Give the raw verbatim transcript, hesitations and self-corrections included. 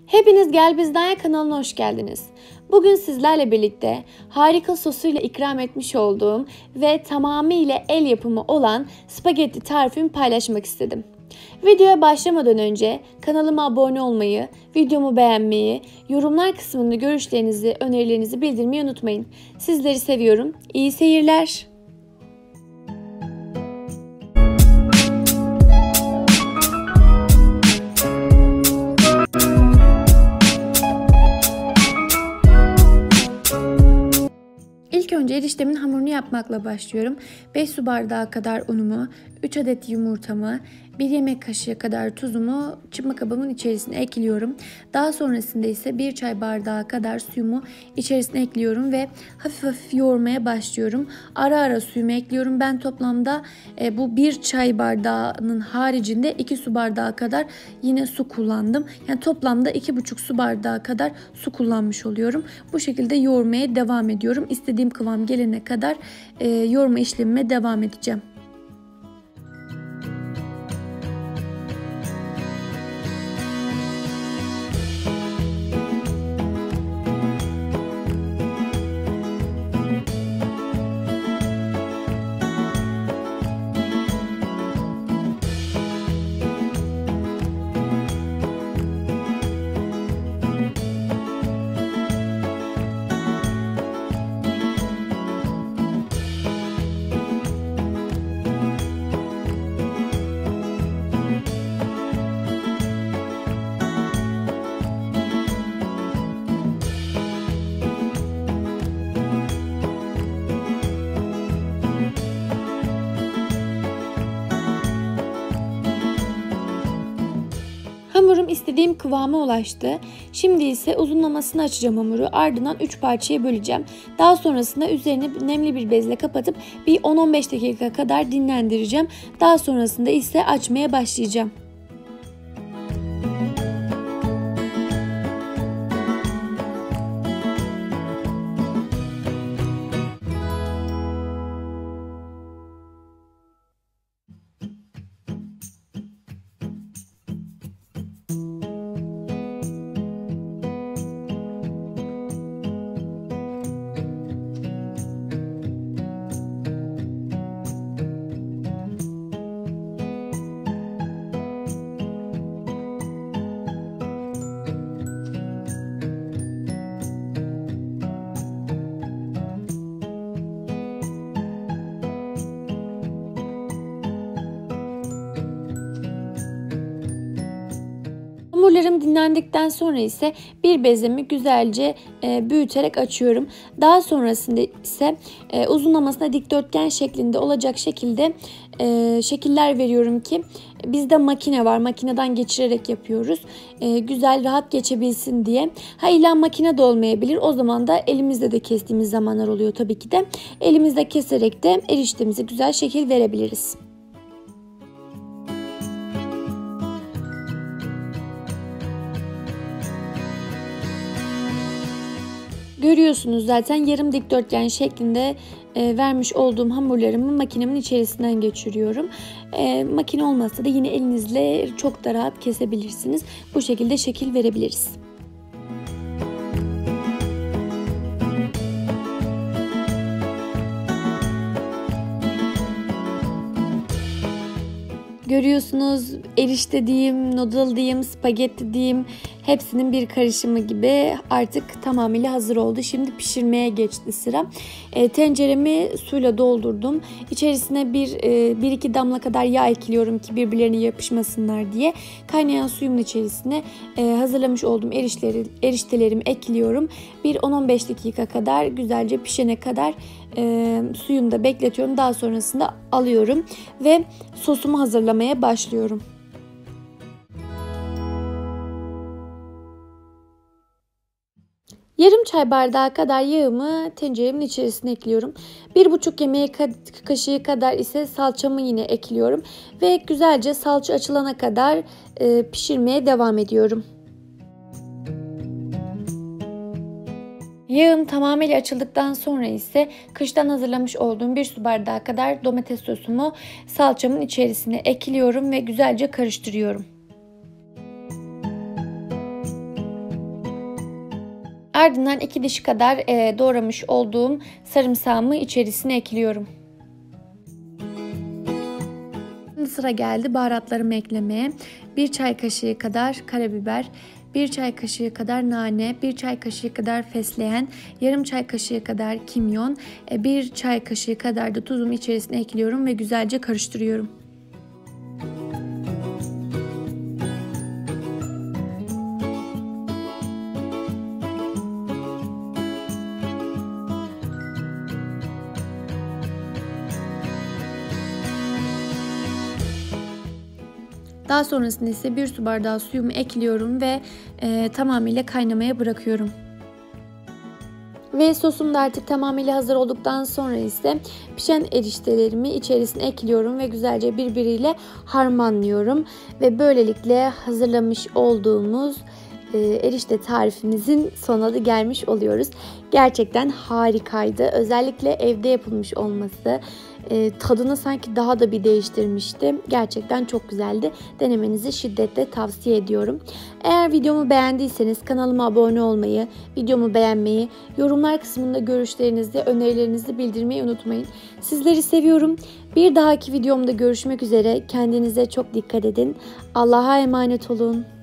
Hepiniz Gel Bizden Ye kanalına hoş geldiniz. Bugün sizlerle birlikte harika sosuyla ikram etmiş olduğum ve tamamıyla el yapımı olan spagetti tarifimi paylaşmak istedim. Videoya başlamadan önce kanalıma abone olmayı, videomu beğenmeyi, yorumlar kısmında görüşlerinizi, önerilerinizi bildirmeyi unutmayın. Sizleri seviyorum. İyi seyirler. İlk önce eriştemin hamurunu yapmakla başlıyorum. beş su bardağı kadar unumu, üç adet yumurtamı, bir yemek kaşığı kadar tuzumu çırpma kabımın içerisine ekliyorum. Daha sonrasında ise bir çay bardağı kadar suyumu içerisine ekliyorum ve hafif hafif yoğurmaya başlıyorum. Ara ara suyumu ekliyorum. Ben toplamda e, bu bir çay bardağının haricinde iki su bardağı kadar yine su kullandım. Yani toplamda iki buçuk su bardağı kadar su kullanmış oluyorum. Bu şekilde yoğurmaya devam ediyorum. İstediğim kıvam gelene kadar e, yoğurma işlemime devam edeceğim. Hamurum istediğim kıvama ulaştı. Şimdi ise uzunlamasını açacağım hamuru. Ardından üç parçaya böleceğim. Daha sonrasında üzerini nemli bir bezle kapatıp bir on on beş dakika kadar dinlendireceğim. Daha sonrasında ise açmaya başlayacağım. Hamurlarım dinlendikten sonra ise bir bezemi güzelce e, büyüterek açıyorum. Daha sonrasında ise e, uzunlamasına dikdörtgen şeklinde olacak şekilde e, şekiller veriyorum ki bizde makine var. Makineden geçirerek yapıyoruz. E, güzel rahat geçebilsin diye. Ha illa makine de olmayabilir. O zaman da elimizde de kestiğimiz zamanlar oluyor tabii ki de. Elimizde keserek de eriştemize güzel şekil verebiliriz. Görüyorsunuz zaten yarım dikdörtgen şeklinde e, vermiş olduğum hamurlarımı makinemin içerisinden geçiriyorum. E, makine olmasa da yine elinizle çok da rahat kesebilirsiniz. Bu şekilde şekil verebiliriz. Görüyorsunuz erişte diyeyim, noodle diyeyim, spagetti diyeyim hepsinin bir karışımı gibi artık tamamıyla hazır oldu. Şimdi pişirmeye geçti sıra. E, tenceremi suyla doldurdum. İçerisine bir, e, bir iki damla kadar yağ ekliyorum ki birbirlerine yapışmasınlar diye. Kaynayan suyumun içerisine e, hazırlamış olduğum erişteleri, eriştelerimi ekliyorum. Bir on on beş dakika kadar güzelce pişene kadar e, suyunu da bekletiyorum. Daha sonrasında alıyorum ve sosumu hazırlamaya başlıyorum. Yarım çay bardağı kadar yağımı tenceremin içerisine ekliyorum. Bir buçuk yemeği kaşığı kadar ise salçamı yine ekliyorum. Ve güzelce salça açılana kadar e, pişirmeye devam ediyorum. Yağım tamamıyla açıldıktan sonra ise kıştan hazırlamış olduğum bir su bardağı kadar domates sosumu salçamın içerisine ekliyorum ve güzelce karıştırıyorum. Ardından iki diş kadar e, doğramış olduğum sarımsağımı içerisine ekliyorum. Şimdi sıra geldi baharatlarımı eklemeye. bir çay kaşığı kadar karabiber, bir çay kaşığı kadar nane, bir çay kaşığı kadar fesleğen, yarım çay kaşığı kadar kimyon, bir çay kaşığı kadar da tuzumu içerisine ekliyorum ve güzelce karıştırıyorum. Daha sonrasında ise bir su bardağı suyumu ekliyorum ve e, tamamıyla kaynamaya bırakıyorum. Ve sosum da artık tamamıyla hazır olduktan sonra ise pişen eriştelerimi içerisine ekliyorum ve güzelce birbiriyle harmanlıyorum. Ve böylelikle hazırlamış olduğumuz e, erişte tarifimizin sonuna da gelmiş oluyoruz. Gerçekten harikaydı. Özellikle evde yapılmış olması e, tadını sanki daha da bir değiştirmişti. Gerçekten çok güzeldi. Denemenizi şiddetle tavsiye ediyorum. Eğer videomu beğendiyseniz kanalıma abone olmayı, videomu beğenmeyi, yorumlar kısmında görüşlerinizi, önerilerinizi bildirmeyi unutmayın. Sizleri seviyorum. Bir dahaki videomda görüşmek üzere. Kendinize çok dikkat edin. Allah'a emanet olun.